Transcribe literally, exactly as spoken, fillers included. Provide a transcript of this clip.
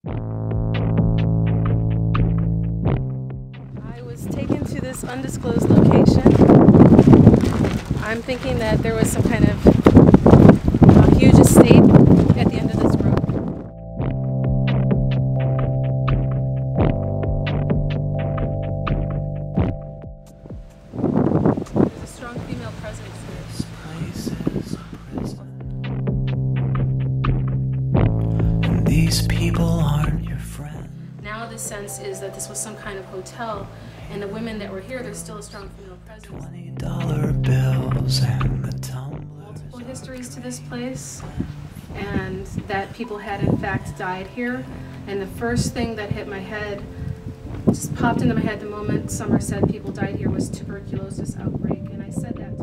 I was taken to this undisclosed location. I'm thinking that there was some kind of uh, huge estate at the end of this road. There's a strong female presence here. This place is a prison. And these people aren't your friends. Now the sense is that this was some kind of hotel, and the women that were here, there's still a strong female presence. Twenty dollar bills and the tumblers. Multiple histories to this place, and that people had in fact died here. And the first thing that hit my head, just popped into my head the moment Summer said people died here, was tuberculosis outbreak, and I said that